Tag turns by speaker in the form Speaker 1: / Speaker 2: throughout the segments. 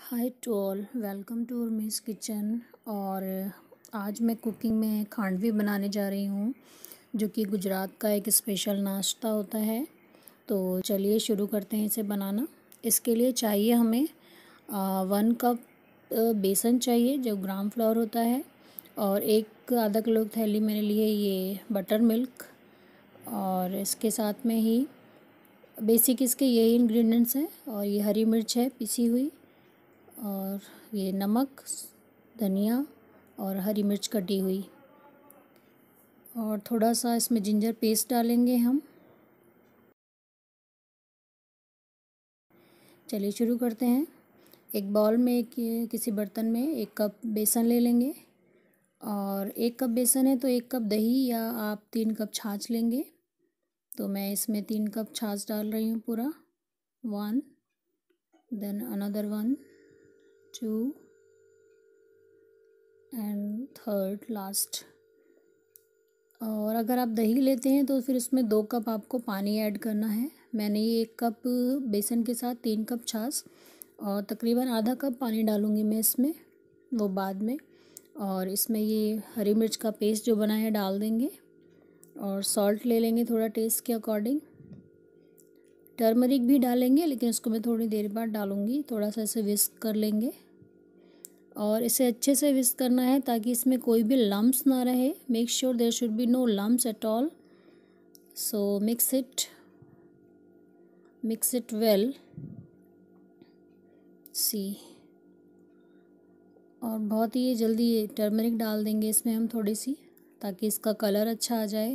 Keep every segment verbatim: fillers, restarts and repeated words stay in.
Speaker 1: Hi to all, welcome to Urmi's kitchen. और आज मैं कुकिंग में खांडवी बनाने जा रही हूँ, जो कि गुजरात का एक स्पेशल नाश्ता होता है। तो चलिए शुरू करते हैं इसे बनाना। इसके लिए चाहिए हमें आ, वन कप बेसन चाहिए, जो ग्राम फ्लोर होता है, और एक आधा किलो थैली मेरे लिए ये बटर मिल्क। और इसके साथ में ही बेसिक इसके यही इंग्रेडिएंट्स हैं। और ये हरी मिर्च है पिसी हुई, और ये नमक, धनिया और हरी मिर्च कटी हुई, और थोड़ा सा इसमें जिंजर पेस्ट डालेंगे हम। चलिए शुरू करते हैं। एक बाउल में एक किसी बर्तन में एक कप बेसन ले लेंगे, और एक कप बेसन है तो एक कप दही या आप तीन कप छाछ लेंगे। तो मैं इसमें तीन कप छाछ डाल रही हूँ पूरा। One, then another one, two and third last. और अगर आप दही लेते हैं तो फिर उसमें दो कप आपको पानी ऐड करना है। मैंने ये एक कप बेसन के साथ तीन कप छाछ और तकरीबन आधा कप पानी डालूँगी मैं इसमें, वो बाद में। और इसमें ये हरी मिर्च का पेस्ट जो बना है डाल देंगे, और सॉल्ट ले लेंगे थोड़ा टेस्ट के अकॉर्डिंग। टर्मरिक भी डालेंगे, लेकिन उसको मैं थोड़ी देर बाद डालूँगी। थोड़ा सा इसे विस्क कर लेंगे, और इसे अच्छे से विस्क करना है ताकि इसमें कोई भी लम्प्स ना रहे। Make sure there should be no lumps at all. So mix it mix it well, see. और बहुत ही जल्दी टर्मरिक डाल देंगे इसमें हम थोड़ी सी, ताकि इसका कलर अच्छा आ जाए।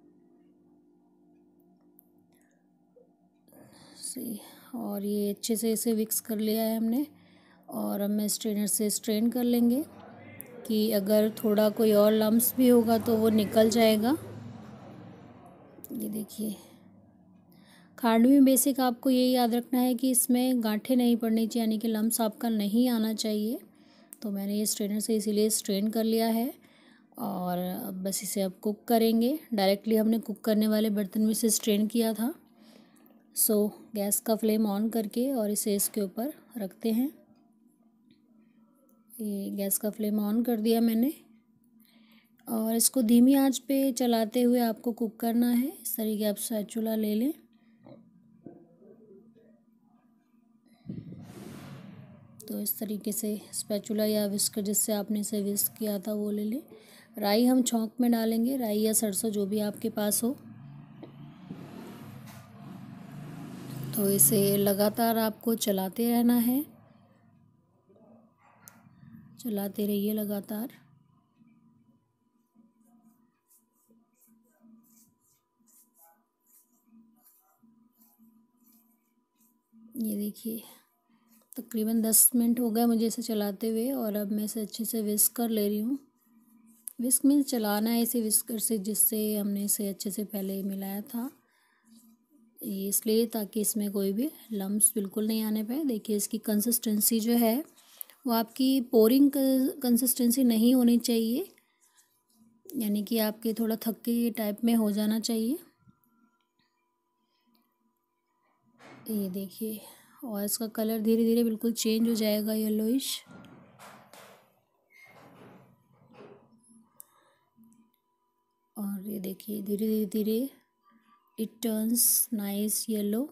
Speaker 1: सी, और ये अच्छे से इसे मिक्स कर लिया है हमने। और अब मैं स्ट्रेनर से स्ट्रेन कर लेंगे कि अगर थोड़ा कोई और लम्प्स भी होगा तो वो निकल जाएगा। ये देखिए, खांडवी में बेसिक आपको ये याद रखना है कि इसमें गांठें नहीं पड़नी चाहिए, यानी कि लम्प्स आपका नहीं आना चाहिए। तो मैंने ये स्ट्रेनर से इसीलिए स्ट्रेन कर लिया है। और अब बस इसे अब कुक करेंगे। डायरेक्टली हमने कुक करने वाले बर्तन में से स्ट्रेन किया था। सो गैस का फ्लेम ऑन करके और इसे इसके ऊपर रखते हैं। ये गैस का फ्लेम ऑन कर दिया मैंने, और इसको धीमी आंच पे चलाते हुए आपको कुक करना है। इस तरीके आप स्पैचुला ले लें। तो इस तरीके से स्पैचुला या विस्कर जिससे आपने इसे विस्क किया था वो ले लें। राई हम छौंक में डालेंगे, राई या सरसों जो भी आपके पास हो। तो इसे लगातार आपको चलाते रहना है, चलाते रहिए लगातार। ये देखिए, तकरीबन दस मिनट हो गए मुझे इसे चलाते हुए, और अब मैं इसे अच्छे से विस्क कर ले रही हूँ। विस्क में चलाना है इसे विस्कर से, जिससे हमने इसे अच्छे से पहले मिलाया था, ये इसलिए ताकि इसमें कोई भी लम्प्स बिल्कुल नहीं आने पाए। देखिए, इसकी कंसिस्टेंसी जो है वो आपकी पोरिंग कंसिस्टेंसी नहीं होनी चाहिए, यानी कि आपके थोड़ा थक्के टाइप में हो जाना चाहिए। ये देखिए, और इसका कलर धीरे धीरे बिल्कुल चेंज हो जाएगा, येलोइश। और ये देखिए, धीरे धीरे धीरे इट टर्न्स नाइस येलो।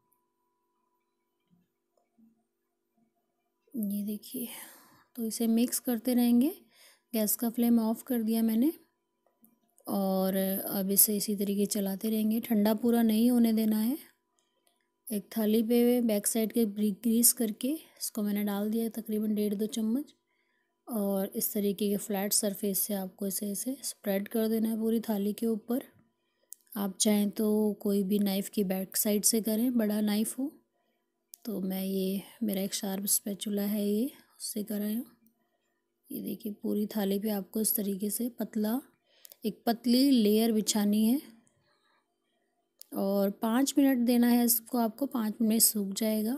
Speaker 1: ये देखिए, तो इसे मिक्स करते रहेंगे। गैस का फ्लेम ऑफ कर दिया मैंने, और अब इसे इसी तरीके चलाते रहेंगे। ठंडा पूरा नहीं होने देना है। एक थाली पे बैक साइड के ग्रीस करके इसको मैंने डाल दिया तकरीबन डेढ़ दो चम्मच, और इस तरीके के फ्लैट सरफेस से आपको इसे इसे स्प्रेड कर देना है पूरी थाली के ऊपर। आप चाहें तो कोई भी नाइफ़ की बैक साइड से करें, बड़ा नाइफ़ हो। तो मैं ये मेरा एक शार्प स्पैचुला है, ये उससे कर रही हूँ। ये देखिए, पूरी थाली पे आपको इस तरीके से पतला एक पतली लेयर बिछानी है, और पाँच मिनट देना है इसको आपको। पाँच मिनट में सूख जाएगा।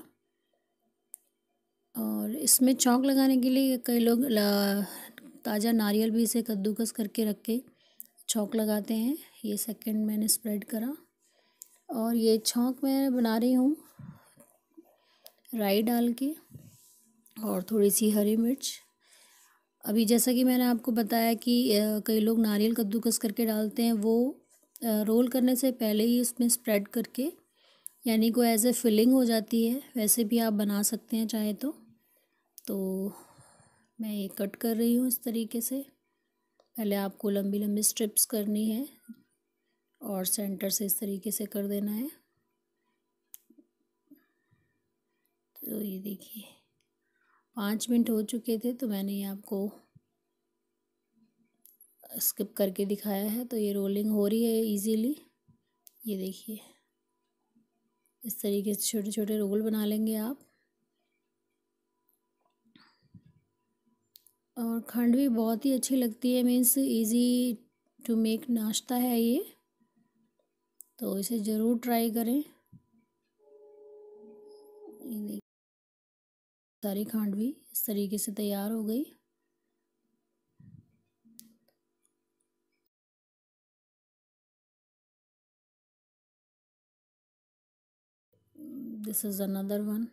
Speaker 1: और इसमें चौंक लगाने के लिए कई लोग ताज़ा नारियल भी इसे कद्दूकस करके रख के छौंक लगाते हैं। ये सेकंड मैंने स्प्रेड करा, और ये छौंक मैं बना रही हूँ राई डाल के। और थोड़ी सी हरी मिर्च। अभी जैसा कि मैंने आपको बताया कि कई लोग नारियल कद्दूकस करके डालते हैं, वो रोल करने से पहले ही उसमें स्प्रेड करके, यानी को एज ए फिलिंग हो जाती है। वैसे भी आप बना सकते हैं चाहे तो। तो मैं ये कट कर रही हूँ इस तरीके से। पहले आपको लंबी लंबी स्ट्रिप्स करनी है और सेंटर से इस तरीके से कर देना है। तो ये देखिए पाँच मिनट हो चुके थे, तो मैंने ये आपको स्किप करके दिखाया है। तो ये रोलिंग हो रही है इजीली। ये देखिए इस तरीके से छोटे छोटे रोल बना लेंगे आप। और खांडवी बहुत ही अच्छी लगती है, मीन्स इजी टू मेक नाश्ता है ये, तो इसे ज़रूर ट्राई करें। ये देखिए सारी खांडवी इस तरीके से तैयार हो गई। दिस इज़ अनदर वन,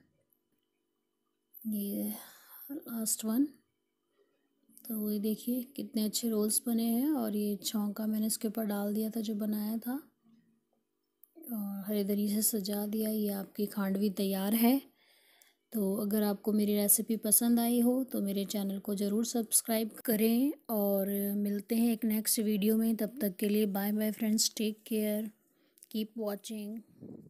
Speaker 1: ये लास्ट वन। तो ये देखिए कितने अच्छे रोल्स बने हैं। और ये छौंका मैंने इसके ऊपर डाल दिया था जो बनाया था, और हरे धनी से सजा दिया। ये आपकी खांडवी तैयार है। तो अगर आपको मेरी रेसिपी पसंद आई हो तो मेरे चैनल को ज़रूर सब्सक्राइब करें, और मिलते हैं एक नेक्स्ट वीडियो में। तब तक के लिए bye bye friends, take care, keep watching.